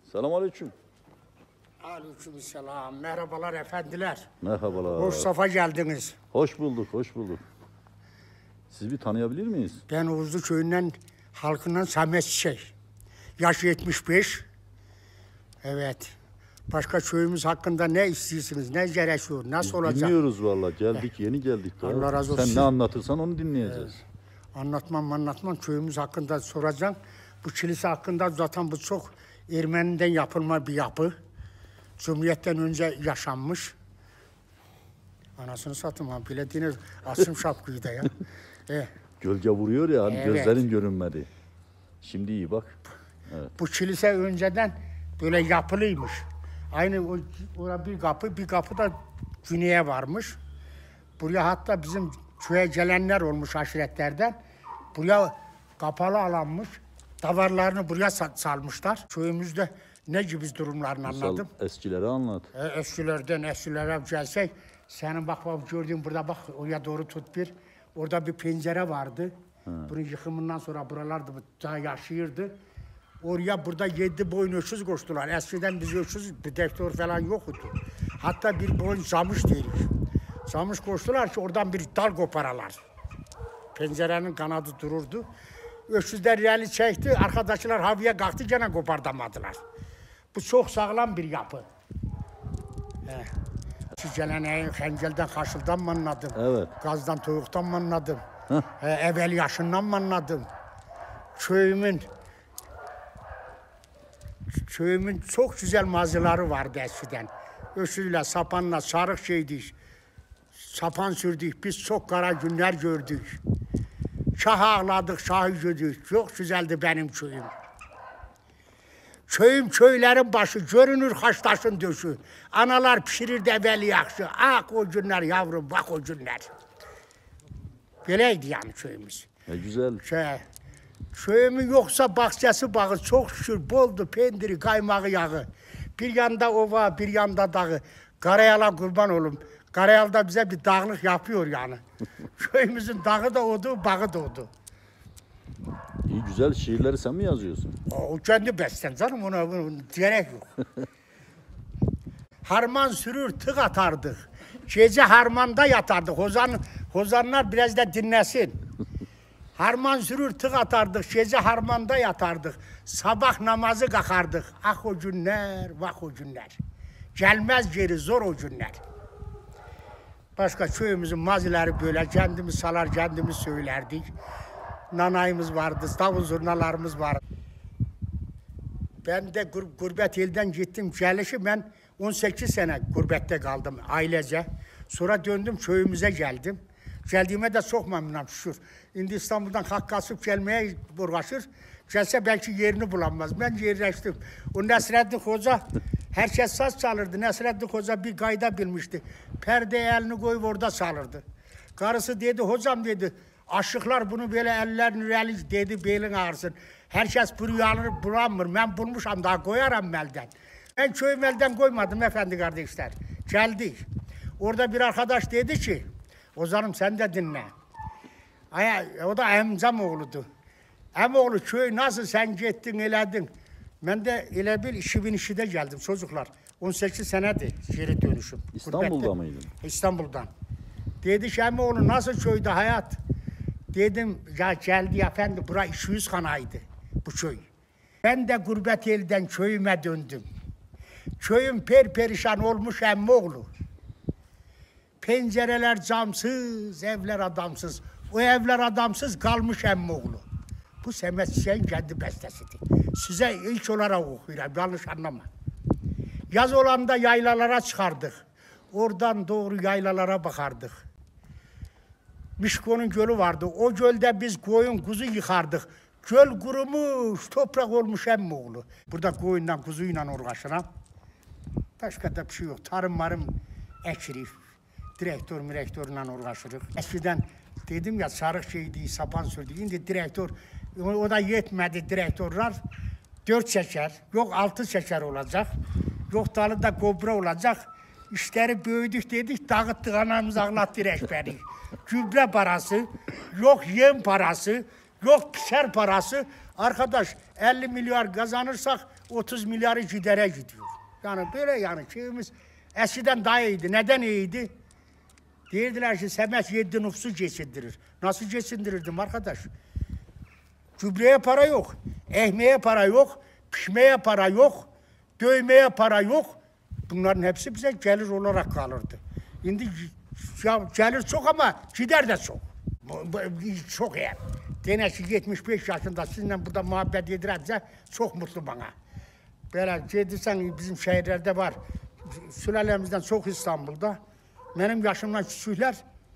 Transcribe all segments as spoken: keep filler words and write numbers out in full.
Selamünaleyküm. Aleykümselam. Merhabalar efendiler. Merhabalar. Hoş safa geldiniz. Hoş bulduk, hoş bulduk. Sizi bir tanıyabilir miyiz? Ben Uzlu köyünden, halkından Samet Çiçek. Yaş yetmiş beş. Evet. Başka köyümüz hakkında ne istiyorsunuz, ne gerekiyor, nasıl Biz olacak? bilmiyoruz valla. Geldik, yeni geldik. Daha. Allah razı olsun. Sen ne anlatırsan onu dinleyeceğiz. Anlatmam anlatmam köyümüz hakkında soracağım. Bu kilise hakkında zaten bu çok Ermeni'den yapılma bir yapı. Cumhuriyetten önce yaşanmış. Anasını satayım ha. Bilediğiniz asım şapkıyı da ya. e, Gölge vuruyor ya, hani Evet. gözlerin görünmedi. Şimdi iyi bak. Evet. bu kilise önceden böyle yapılıymış. Aynı o, orada bir kapı, bir kapı da güneye varmış. Buraya hatta bizim köye gelenler olmuş aşiretlerden. Buraya kapalı alanmış. Davarlarını buraya salmışlar. Köyümüzde ne gibi durumlarını Misal anladım. eskileri anlat. E, eskilerden eskilere gelsek, senin bak bak gördüğün burada bak oraya doğru tut bir. Orada bir pencere vardı. Ha. Bunun yıkımından sonra buralarda daha yaşıyordu. Oraya burada yedi boyun öküz koştular. Eskiden biz öküz, dedektör falan yoktu. Hatta bir boyun camış değiliz. Camış koştular ki oradan bir dal koparalar. Pencerenin kanadı dururdu. Öküzler reli çekti, arkadaşlar havaya kalktı gene kopardamadılar. Bu çok sağlam bir yapı. He. Şu geleneğin hengelden, kaşıldan mı anladım? Evet. Gazdan, toyuktan mı anladım? He, evvel yaşından mı anladım? Köyümün köyümün çok güzel mazıları vardı eskiden. Öküzle, sapanla, sarık şeydik. Sapan sürdük, biz çok kara günler gördük. Şah ağladık, şahı gördük. Çok güzeldi benim köyüm. Köyüm köylerin başı, görünür haştaşın döşü. Analar pişirirdi evveli yakşı. Ah o günler yavrum, bak o günler. Böyleydi yani köyümüz. Ne güzel. Şey, köyümün yoksa bahçesi bağı çok şükür boldu, pendiri, kaymağı, yağı. Bir yanda ova, bir yanda dağı. Karayal'a kurban olun. Karayal da bize bir dağlık yapıyor yani. Köyümüzün dağı da odu, bağı da odu. İyi güzel şiirleri sen mi yazıyorsun? O kendi besten canım, ona, ona gerek yok. Harman sürür, tık atardık. Gece harmanda yatardık. Hozan, hozanlar biraz da dinlesin. Harman sürür, tık atardık. Gece harmanda yatardık. Sabah namazı kalkardık. Ah o günler, vah o günler. Gelmez geri, zor o günler. Başka köyümüzün mazileri böyle kendimiz salar, kendimiz söylerdik. Nanayımız vardı, davul zurnalarımız vardı. Ben de gur gurbet elden gittim. Gelişi ben on sekiz sene gurbette kaldım ailece. Sonra döndüm köyümüze geldim. Geldiğime de çok memnunum şükür. Şimdi İstanbul'dan kalk kasıp gelmeye uğraşır. Gelse belki yerini bulamaz. Ben yerleştim. O Nesreddin Hoca, herkes saz çalırdı. Nesreddin Hoca bir kayda bilmişti. Perdeye elini koyup orada çalırdı. Karısı dedi, hocam dedi, aşıklar bunu böyle ellerini eli dedi, belin ağrısın. Herkes buraya alır, bulamır. Ben bulmuşam daha koyarım elden. Ben köyüm elden koymadım efendi kardeşler. Geldik. Orada bir arkadaş dedi ki, Ozan'ım sen de dinle. Ay, o da emcam oğludu. Emoğlu köy nasıl sen gittin eledin. Ben de ele bir iki bin ikide geldim çocuklar. on sekiz senedir geri dönüşüm. İstanbul'da Gurbette. mıydın? İstanbul'dan. Dedi ki emoğlu nasıl köyde hayat? Dedim ya geldi efendi bura iki yüz kanaydı bu köy. Ben de gurbet elden köyüme döndüm. Köyüm perperişan olmuş emmoğlu. Pencereler camsız, evler adamsız. O evler adamsız kalmış emmoğlu. Bu Samet Çiçek'in kendi bestesidir. Size ilk olarak okuyorum, yanlış anlama. Yaz olanda yaylalara çıkardık. Oradan doğru yaylalara bakardık. Mişko'nun gölü vardı. O gölde biz koyun kuzu yıkardık. Göl kurumuş, toprak olmuş emmoğlu. Burada koyundan, kuzuyla uğraşıram. Başka da bir şey yok. Tarım marım ekirik. Direktör mirektörle uğraşırıq. Eskiden dedim ya sarık şeydi, sapan sürdü. Şimdi direktör, o da yetmedi direktörler. Dört çeker, yok altı çeker olacak. Yok dalı da kobra olacak. İşleri büyüdük dedik, dağıttık anamız ağlattı rehberi. Gübre parası, yok yem parası, yok piser parası. Arkadaş elli milyar kazanırsak otuz milyarı gidere gidiyor. Yani böyle yani şeyimiz eskiden daha iyiydi. Neden iyiydi? Derdiler ki Semet yedi nüfusu geçindirir. Nasıl geçindirirdim arkadaş? Gübreye para yok, ekmeğe para yok, pişmeye para yok, dövmeye para yok. Bunların hepsi bize gelir olarak kalırdı. Şimdi ya, gelir çok ama gider de çok. Çok iyi. Denesi yetmiş beş yaşında sizinle burada muhabbet edirse çok mutlu bana. Böyle gedirsen bizim şehirlerde var. Sülalemizden çok İstanbul'da. Benim yaşımdan küçükler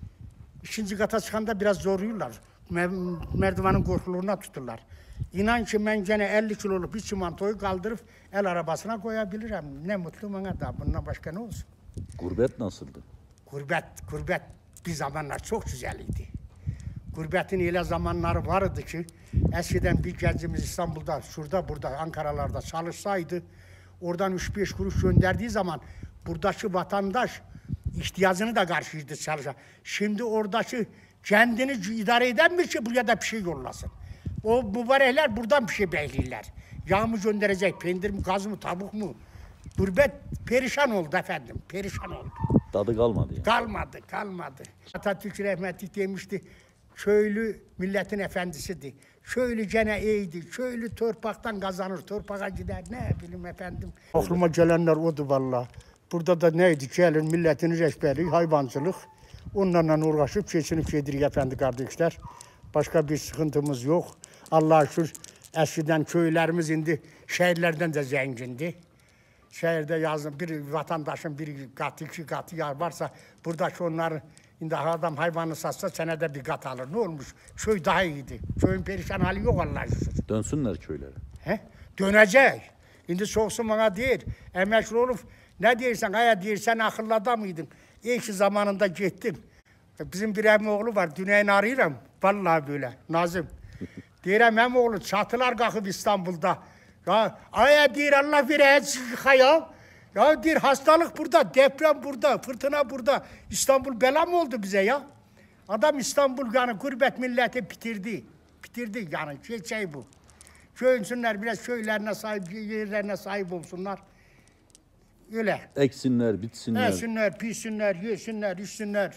ikinci kata çıkanda biraz zoruyorlar. Merdivenin korkuluğuna tuturlar. İnan ki ben gene elli kiloluk bir çimentoyu kaldırıp el arabasına koyabilirim. Ne mutlu bana da bundan başka ne olsun. Gurbet nasıldı? Gurbet, gurbet bir zamanlar çok güzeliydi. Gurbetin öyle zamanları vardı ki eskiden bir gencimiz İstanbul'da, şurada, burada, Ankaralarda çalışsaydı oradan üç beş kuruş gönderdiği zaman buradaki vatandaş ihtiyacını da karşıydı çalışan. Şimdi oradaki kendini idare eden mi ki buraya da bir şey yollasın? O mübarekler buradan bir şey bekliyorlar. Yağ mı gönderecek, peynir mi, gaz mı, tavuk mu? Gurbet perişan oldu efendim, perişan oldu. Tadı kalmadı yani. Kalmadı, kalmadı. Atatürk rahmetli demişti, köylü milletin efendisidir. Köylü gene iyiydi, köylü torpaktan kazanır, torpaka gider, ne bileyim efendim. Aklıma gelenler odu vallahi. Burada da neydi, gelir milletin rehberi, hayvancılık. Onlarla uğraşıp geçinip yedik efendi kardeşler. Başka bir sıkıntımız yok. Allah'a şükür eskiden köylerimiz indi şehirlerden de zengindi. Şehirde yazın bir vatandaşın bir katı, iki katı yer varsa buradaki onlar şimdi adam hayvanı satsa senede bir kat alır. Ne olmuş? Köy daha iyiydi. Köyün perişan hali yok Allah'a şükür. Dönsünler köylere. He? Dönecek. Şimdi soğuksun bana değil. Emekli olup ne diyorsan, aya diyorsan akıllı adam mıydın? İyi ki zamanında gittin. Bizim bir emin oğlu var, Düneyini arıyorum. Vallahi böyle, Nazım. Diyorum hem oğlu, çatılar kalkıp İstanbul'da. Ya aya diyor Allah bir ya. Ya diyor hastalık burada, deprem burada, fırtına burada. İstanbul bela mı oldu bize ya? Adam İstanbul yani gurbet milleti bitirdi. Bitirdi yani şey, şey bu. Köysünler biraz köylerine sahip, yerlerine sahip olsunlar. Öyle. Eksinler, bitsinler. Eksinler, pişsinler, yesinler, içsinler.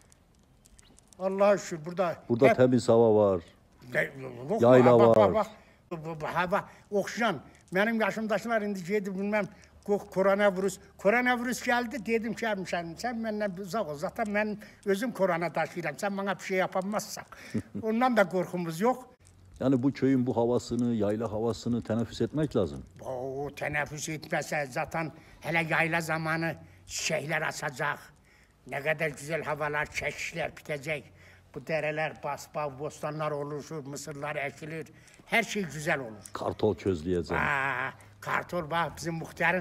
Allah'a şükür burada. Burada hep, temiz hava var. de, yok, Yayla bak, var. Bak, bak, hava, oksijen. Benim yaşımdaşlar indi şeydi bilmem koronavirüs. Koronavirüs geldi dedim ki sen, sen benden uzak ol. Zaten ben özüm korona taşıyorum. Sen bana bir şey yapamazsan. Ondan da korkumuz yok. Yani bu köyün bu havasını, yayla havasını teneffüs etmek lazım. O teneffüs etmese zaten hele yayla zamanı şeyler açacak. Ne kadar güzel havalar, çeşitler bitecek. Bu dereler, basbav, bostanlar olur, şu mısırlar ekilir. Her şey güzel olur. Kartol közleyeceğim. Aa, kartol bak bizim muhtarın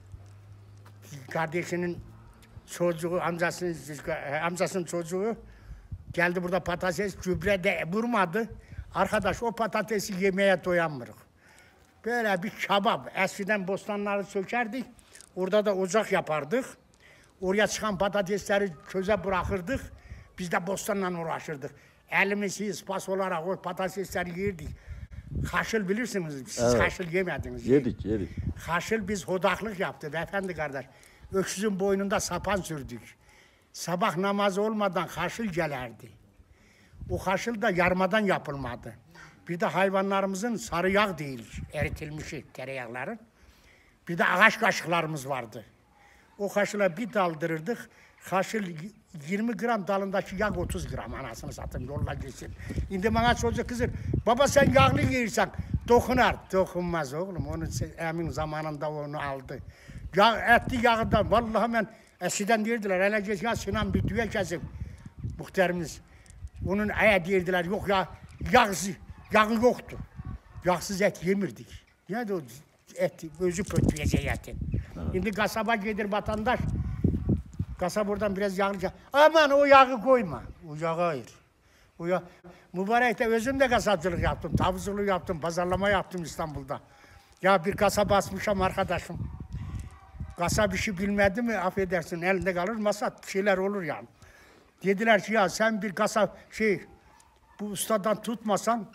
kardeşinin çocuğu, amcasının, amcasının çocuğu geldi burada patates gübre de vurmadı. Arkadaş o patatesi yemeye doyamırız. Böyle bir kebap. Eskiden bostanları sökerdik. Orada da ocak yapardık. Oraya çıkan patatesleri köze bırakırdık. Biz de bostanla uğraşırdık. Elimizi ispas olarak o patatesleri yerdik. Haşıl bilirsiniz. Siz evet. Haşıl yemediniz. Yedik, yedik. Haşıl biz hodaklık yaptık efendi kardeş. Öküzün boynunda sapan sürdük. Sabah namazı olmadan haşıl gelerdi. O haşıl da yarmadan yapılmadı. Bir de hayvanlarımızın sarı yağ değil, eritilmişi tereyağların. Bir de ağaç kaşıklarımız vardı. O kaşıla bir daldırırdık. Kaşıl yirmi gram dalındaki yağ otuz gram anasını satayım yolla gitsin. Şimdi bana çocuk kızır, baba sen yağlı yiyirsen dokunar. Dokunmaz oğlum, onu emin zamanında onu aldı. Ya etli yağından, vallahi ben eskiden derdiler, hele geç ya Sinan bir düğe kesip muhterimiz. Onun aya derdiler, yok ya yağsız, yağı yoktu. Yağsız et yemirdik. Neydi o et, özü pötüyecek etin. Evet. Şimdi kasaba gelir vatandaş, kasap oradan biraz yağlı, aman o yağı koyma. O yağı ayır. O yağ... Mübarekte özüm de kasapçılık yaptım, tavızcılık yaptım, pazarlama yaptım İstanbul'da. Ya bir kasaba asmışım arkadaşım. Kasap işi bilmedi mi affedersin elinde kalır masat bir şeyler olur yani. Dediler ki ya sen bir kasap şey bu ustadan tutmasan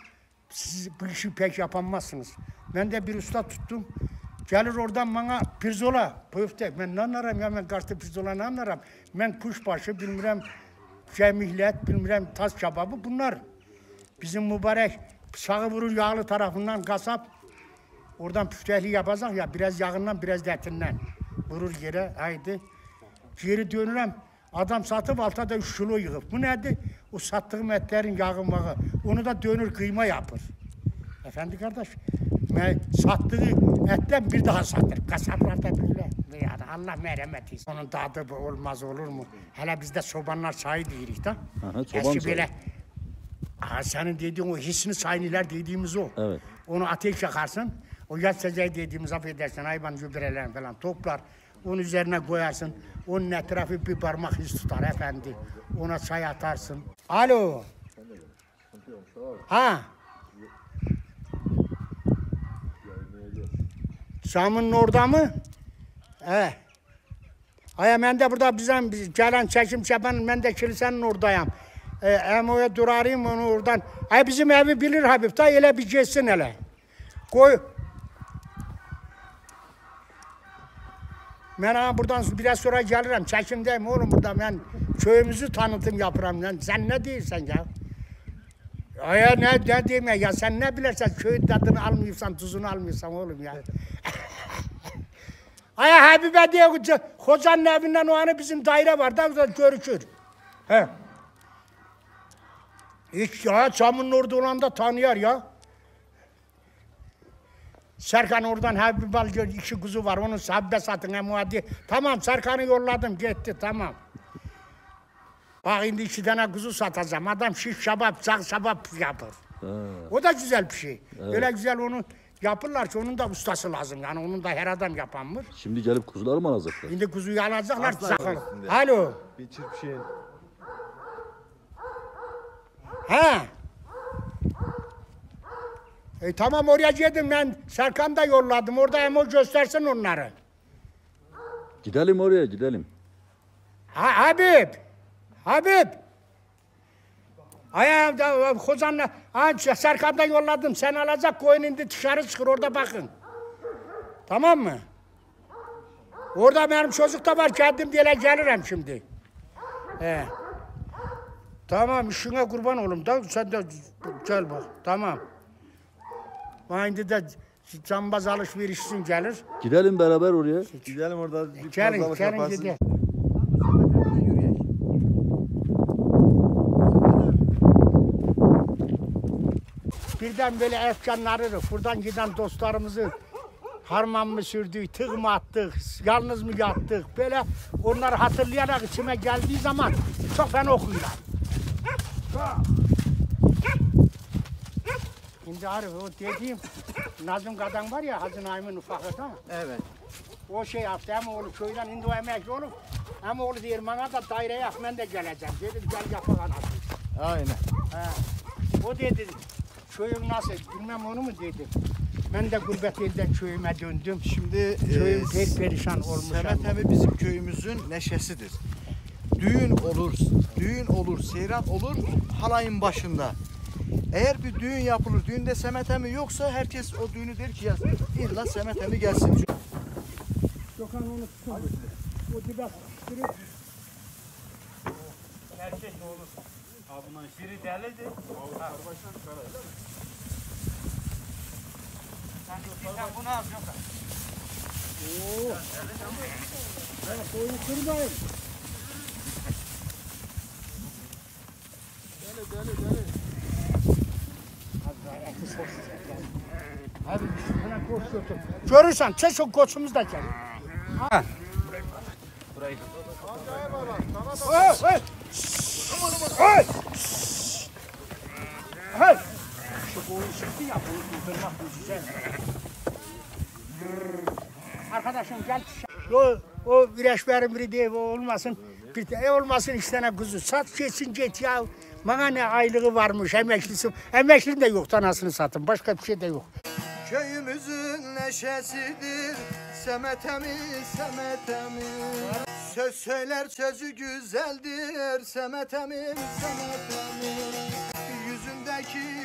siz bu işi pek yapamazsınız. Ben de bir usta tuttum. Gelir oradan bana pirzola, pöfte. Ben ne anlarım ya, ben kartı pirzola ne anlarım. Ben kuşbaşı, bilmirəm cemihlet, bilmirəm tas kebabı bunlar. Bizim mübarek sağı vurur yağlı tarafından kasap. Oradan püftehli yapacak ya, biraz yağından biraz da etinden. Vurur yere, haydi. Geri dönürəm. Adam satıp altta da üç kilo yığıp. Bu nedir? O sattığım etlerin yağı mağı. Onu da dönür kıyma yapır. Efendi kardeş, ben sattığı etten bir daha satır. Kasaplar da böyle. Yani Allah merhamet etsin. Onun tadı olmaz olur mu? Hele bizde çobanlar çayı deyirik de. Aha, çoban Eski çayı. böyle. Aha, senin dediğin o hissini sayniler dediğimiz o. Evet. Onu ateş yakarsın. O yaz çiçeği dediğimiz affedersin hayvan gübrelerini falan toplar. Onun üzerine koyarsın. Onun etrafı bir parmak iz tutar efendi. Ona çay atarsın. Alo. Ha. Camının orada mı? Evet. Ay ben de burada bizim gelen çekim çapan ben de kilisenin oradayım. E, Emo'ya durarım onu oradan. Ay bizim evi bilir Habib da öyle bir geçsin hele. Koy. Ben ha buradan biraz sonra gelirim. Çekimdeyim oğlum burada. Ben köyümüzü tanıtım yapıram. Yani sen ne diyorsun ya? Aya ne, ne diyeyim ya? Sen ne bilirsen köyün tadını almıyorsan, tuzunu almıyorsan oğlum ya. Aya Habibe diye hocanın evinden o anı bizim daire var da görüşür. He. Hiç ya camının orada olan da tanıyor ya. Serkan oradan Habib al diyor, iki kuzu var, onun sabbe satın hem hadi. Tamam Serkan'ı yolladım gitti tamam. Bak şimdi iki tane kuzu satacağım. Adam şiş şabap, çak şabap yapır. Ha. O da güzel bir şey. Evet. Öyle güzel onu yapırlar ki onun da ustası lazım. Yani onun da her adam yapanmış. Şimdi gelip kuzuları mı alacaklar? Şimdi kuzuyu alacaklar. Aslan Sakal. üstünde. Alo. Bir çırpışın. He. E tamam oraya geldim ben. Serkan da yolladım. Orada hem o göstersin onları. Gidelim oraya gidelim. Ha, Habib. Habib. Ay da hocanla ha Serkan'da yolladım. Sen alacak koyun indi dışarı çıkır orada bakın. Tamam mı? Orada benim çocuk da var. Kendim diye gelirim şimdi. He. Tamam işine kurban olum da sen de gel bak. Tamam. Şimdi de cambaz alışverişsin gelir. Gidelim beraber oraya. Gidelim orada bir Gelin, pazarlık gelin yaparsın. gidelim. Birden böyle efkanları, buradan giden dostlarımızı harman mı sürdük, tığ mı attık, yalnız mı yattık, böyle onları hatırlayarak içime geldiği zaman çok fena okuyorlar. Şimdi Arif o dediğim Nazım Kadan var ya Hacı Naim'in ufaklığı da. Evet. O şey yaptı ama oğlu köyden indi o emekli olup ama oğlu diyor bana da daire yap ben de geleceğim. Dedi gel yapalım anasını. Aynen. He. O dedi köyüm nasıl bilmem onu mu dedi. Ben de gurbet elden köyüme döndüm. Şimdi Köyüm e, pek perişan olmuş. Semet ama. Emi bizim köyümüzün neşesidir. Düğün olur, düğün olur, seyran olur halayın başında. Eğer bir düğün yapılır, düğünde Semet Emi yoksa herkes o düğünü der ki ya illa Semet Emi gelsin. Gökhan onu tutun. O dibe sıkıştırıp. Erkek olur. Ha bunun biri delidir. Ha. Sen, sen bunu al Gökhan. Oo. Evet, koyun kırmayın. Deli deli deli. Hadi hemen koş götür. Görürsen çek o koçumuz da gel. Ha. Burayı. Hey, hey. Hey. Hey. Şu koyun çıktı ya, koyun kırmak güzel. Arkadaşım gel. O, o vireşberin biri değil, o olmasın. Bir de olmasın iki tane kuzu. Sat geçsin git ya. Bana ne aylığı varmış, emeklisi. Emeklim de yok, anasını satın. Başka bir şey de yok. Köyümüzün neşesidir Semet Emi, Semet Emi. Söz söyler sözü güzeldir Semet Emi, Semet Emi. Yüzündeki güzel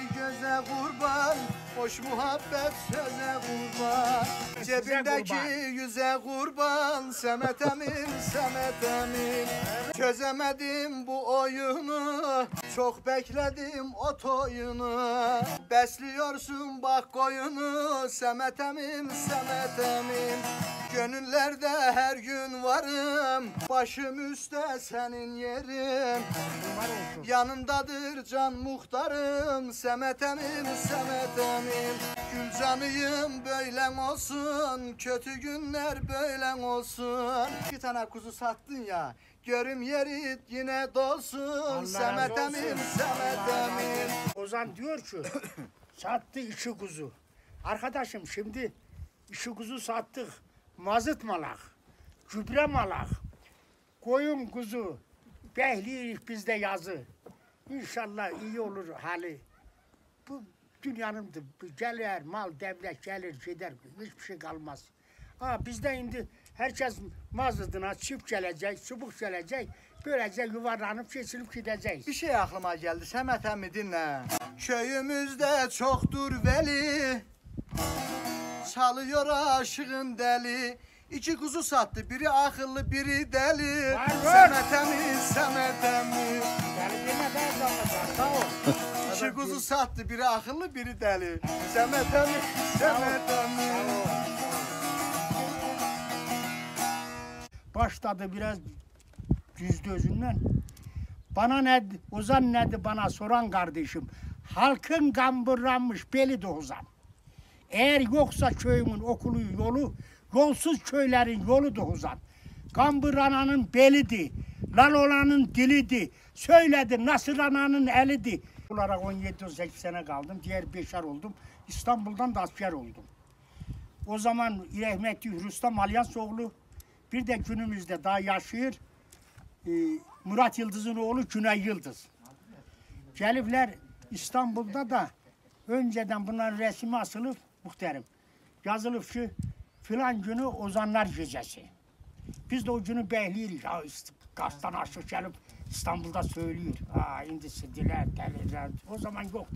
söze kurban, hoş muhabbet söze kurban. Cebindeki yüze kurban, Semet Emin, Semet Emin. Çözemedim bu oyunu, çok bekledim o toyunu. Besliyorsun bak koyunu, Semet Emin, Semet Emin. Gönüllerde her gün varım, başım üstte senin yerin. Yanındadır can muhtarım, Semet Emin, Semet Emin. Gül canıyım böyle olsun, kötü günler böyle olsun. Bir tane kuzu sattın ya, görüm yeri yine dolsun, Semet Emin, Semet Emin. Ozan diyor ki sattı işi kuzu. Arkadaşım şimdi işi kuzu sattık. Mazıt malak, gübre malak, koyun kuzu, behliyiz bizde yazı. İnşallah iyi olur hali. Bu dünyanın gelir, mal, devlet gelir, gider, hiçbir şey kalmaz. Ha bizde indi herkes mazıdına çift gelecek, çubuk gelecek, böylece yuvarlanıp kesilip gideceğiz. Bir şey aklıma geldi, Semet emmi dinle. Köyümüzde çoktur veli, çalıyor aşığın deli. İki kuzu sattı, biri akıllı, biri deli. Var, var. Semet emmi, Semet emmi. Deli deme ben de sağ ol. İki kuzu sattı, biri akıllı, biri deli. Semet emmi, Semet emmi. Başladı biraz düzdü özünden. Bana ne, Ozan nedir bana soran kardeşim. Halkın gambırlanmış beli de Ozan. Eğer yoksa köyümün okulu yolu, yolsuz köylerin yolu da Ozan. Gambırananın belidi, lal olanın dilidi, söyledi nasıl ananın elidi. Olarak on yedi on sekiz sene kaldım, diğer beşer oldum. İstanbul'dan da asker oldum. O zaman rahmetli Rüstem Alyansoğlu, bir de günümüzde daha yaşıyor, e, Murat Yıldız'ın oğlu Güney Yıldız. Gelipler İstanbul'da da önceden bunların resmi asılıp muhterem. Yazılıp ki filan günü Ozanlar Gecesi. Biz de o günü bekliyoruz. Ya Kars'tan aşık gelip İstanbul'da söylüyor. Ha indi sildiler, deliler. O zaman yoktu.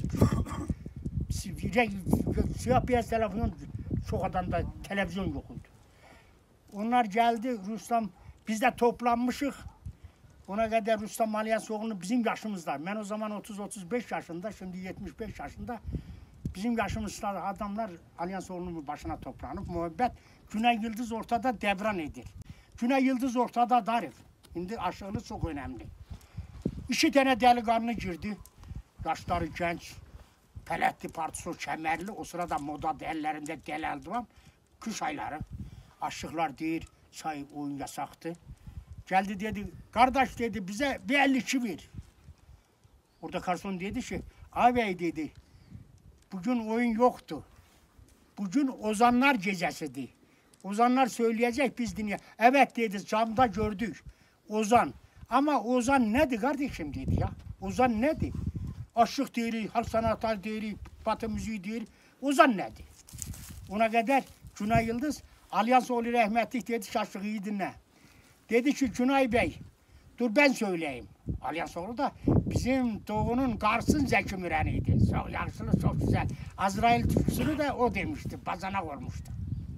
Siyah beyaz televizyon çok adamda televizyon yoktu. Onlar geldi Rüstem, biz de toplanmışık. Ona kadar Rüstem Alyansoğlu bizim yaşımızda. Ben o zaman otuz otuz beş yaşında, şimdi yetmiş beş yaşında. Bizim yaşımızda adamlar Alyansoğlu'nun başına toplanıp muhabbet. Güney Yıldız ortada devran edir. Güney Yıldız ortada darif. Şimdi aşağılığı çok önemli. İki tane delikanlı girdi. Yaşları genç. Peletli partisi kemerli. O sırada moda ellerinde deli eldivan. Kış ayları. Aşıklar değil, çay oyun yasaktı. Geldi dedi, kardeş dedi bize bir elli iki ver. Orada garson dedi ki, ağabey dedi, bugün oyun yoktu. Bugün Ozanlar Gecesi'di. Ozanlar söyleyecek biz dinle. Evet dedi, camda gördük. Ozan. Ama Ozan nedir kardeşim dedi ya. Ozan nedir? Aşık değil, halk sanatları değil, batı müziği değil. Ozan nedir? Ona kadar Güney Yıldız, Alyansoğlu rahmetli dedi ki aşık iyi dinle. Dedi ki Günay Bey, dur ben söyleyeyim. Alyansoğlu da bizim doğunun Kars'ın Zeki Müren'iydi. Çok yakışıklı, çok güzel. Azrail türküsünü de o demişti, bazanak olmuştu.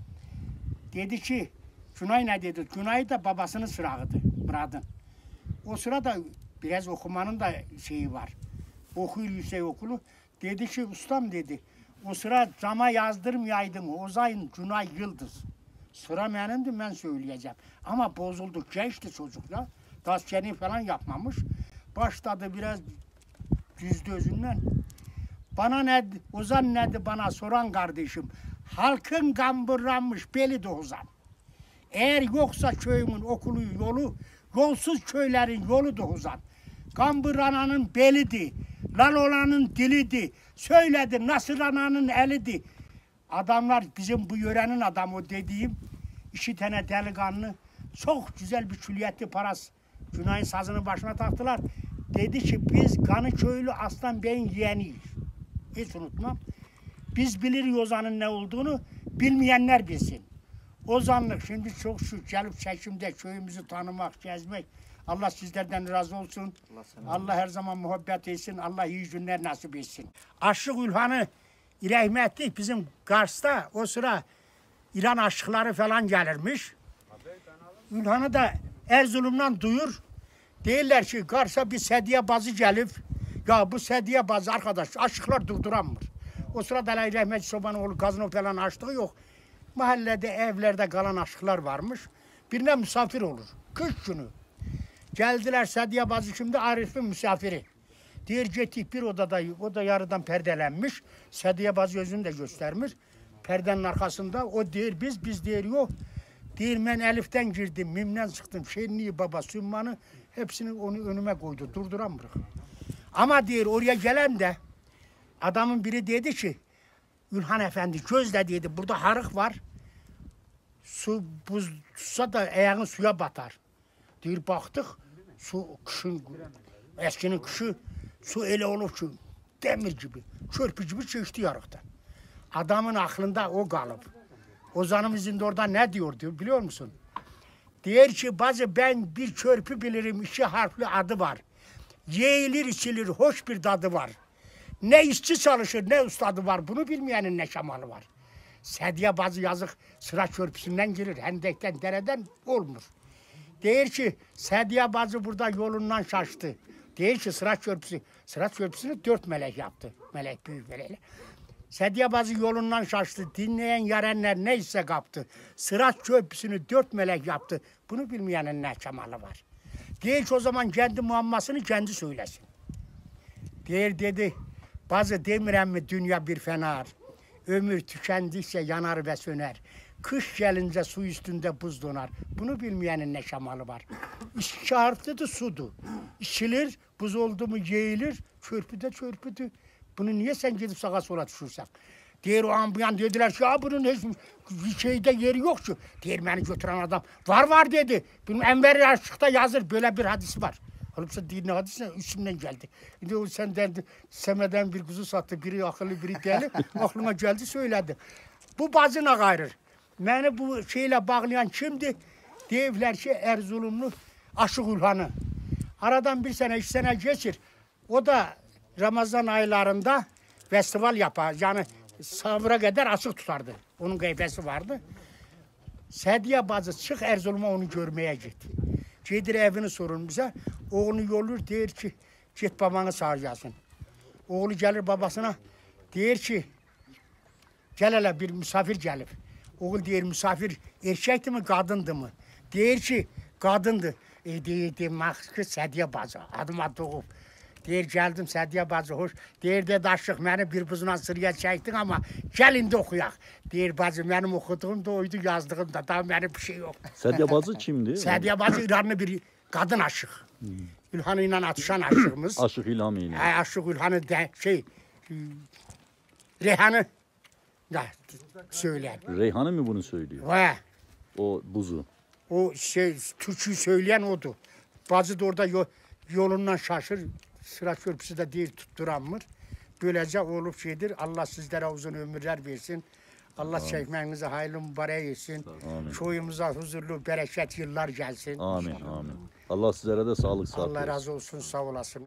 Dedi ki, Günay ne dedi? Günay da babasının sırağıydı, Murad'ın. O sırada biraz okumanın da şeyi var. Okuyor yüksek okulu. Dedi ki, ustam dedi, o sıra cama yazdırmayaydın, Ozay'ın Günay Yıldız. Sıra benimdi, ben söyleyeceğim. Ama bozuldu, gençti çocuk ya. Taskeni falan yapmamış. Başladı biraz düzdü özünden. Bana ne, Ozan nedir bana soran kardeşim. Halkın gambırlanmış beli de Ozan. Eğer yoksa köyümün okulu yolu, yolsuz köylerin yolu da Ozan. Gambırananın belidi, lal olanın dilidi, söyledi nasıl ananın elidi. Adamlar bizim bu yörenin adamı dediğim iki tane delikanlı çok güzel bir külliyetli paras Günay'ın sazının başına taktılar. Dedi ki biz Kanıköylü Aslan Bey'in yeğeniyiz. Hiç unutmam. Biz biliriz Ozan'ın ne olduğunu, bilmeyenler bilsin. Ozanlık şimdi çok şu gelip çekimde köyümüzü tanımak, gezmek. Allah sizlerden razı olsun. Allah sana Allah her zaman muhabbet etsin. Allah iyi günler nasip etsin. Aşık Ülhan'ı rahmetli bizim Kars'ta o sıra İran aşıkları falan gelirmiş. Ülhan'ı da Erzurum'dan duyur. Değiller ki Kars'a bir sediye bazı gelip ya bu sediye bazı arkadaş aşıklar durduramır. O sırada Ali Rahmetli Çobanoğlu gazino falan açtığı yok. Mahallede evlerde kalan aşıklar varmış. Birine misafir olur. Kış günü. Geldiler sediye bazı şimdi Arif'in misafiri. Diğer gittik bir odada, o da yarıdan perdelenmiş. Sediye bazı yüzünü de göstermiş. Perdenin arkasında o diyor biz, biz diyor yok. Diyor ben Elif'ten girdim, Mim'den çıktım. Şenliği baba, Sümman'ı hepsini onu önüme koydu. Durduramıyor. Ama diyor oraya gelen de adamın biri dedi ki Ülhan Efendi gözle dedi burada harık var. Su buz tutsa da ayağın suya batar. Diyor baktık su kışın eskinin kışı su öyle olur ki demir gibi çörpü gibi çeşti yarıkta. Adamın aklında o kalıp. Ozan'ın izinde orada ne diyor diyor biliyor musun? Diyor ki bazı ben bir çörpü bilirim iki harfli adı var. Yeğilir içilir hoş bir tadı var. Ne işçi çalışır ne ustadı var bunu bilmeyenin ne şamalı var. Sediye bazı yazık sıra çörpüsünden girir hendekten dereden olmuş. Diyor ki Sediye bazı burada yolundan şaştı. Diyor ki sıra çörpüsü, sıra çörpüsünü dört melek yaptı. Melek büyük melekle. Sediye bazı yolundan şaştı. Dinleyen yarenler neyse kaptı. Sırat çöpüsünü dört melek yaptı. Bunu bilmeyenin ne çamalı var. Diyor ki o zaman kendi muammasını kendi söylesin. Diyor dedi bazı demirem mi dünya bir fenar. Ömür tükendikçe yanar ve söner. Kış gelince su üstünde buz donar. Bunu bilmeyenin ne şamalı var. İki harflidir sudu. İçilir, buz oldu mu yeğilir, çörpüde çörpüdü. Bunu niye sen gidip sağa sola düşürsen? Diğer o an bu yan dediler ki ya bunun hiç şeyde yeri yok ki. Diğer beni götüren adam var var dedi. Benim Enver Aşık'ta yazır böyle bir hadis var. Oğlum sen dinle hadisine üstümden geldi. Şimdi o senden semeden bir kuzu sattı. Biri akıllı biri deli. Aklıma geldi söyledi. Bu bazına gayrı. Beni bu şeyle bağlayan kimdi? Devler ki Erzurumlu Aşık Ülhan'ı. Aradan bir sene, iki sene geçir. O da Ramazan aylarında festival yapar. Yani sahura kadar açık tutardı. Onun gıybesi vardı. Sediye bazı çık Erzurum'a onu görmeye gitti. Gelir evini sorun bize. Oğlunu yolur der ki git babanı çağıracaksın. Oğlu gelir babasına der ki gel hele bir misafir gelir. Oğul der misafir erkekti mi kadındı mı? Der ki kadındı. E der demek ki Sediye bazı adıma doğup. Der geldim Sediye bazı hoş. Der dedi aşık beni bir buzuna sıraya çektin ama gelin de okuyak. Der bazı benim okuduğum da oydu yazdığım da daha benim bir şey yok. Sediye bazı kimdi? Sediye bazı İranlı bir kadın aşık. Hmm. Ülhan'ıyla atışan aşığımız. Aşık İlham ile. E, aşık Ülhan'ı de şey Reyhan'ı da söyleyen. Reyhan'ı mı bunu söylüyor? Ve O buzu. o şey Türkçüyü söyleyen odu. Bazı da orada yol, yolundan şaşır. Sıra çörpüsü de değil tutturanmır. Böylece olup şeydir. Allah sizlere uzun ömürler versin. Allah çekmenize hayırlı mübarek etsin. Amin. Soyumuza huzurlu, bereket yıllar gelsin. Amin, amin. Allah sizlere de sağlık, sağlık Allah versin. razı olsun, sağ olasın.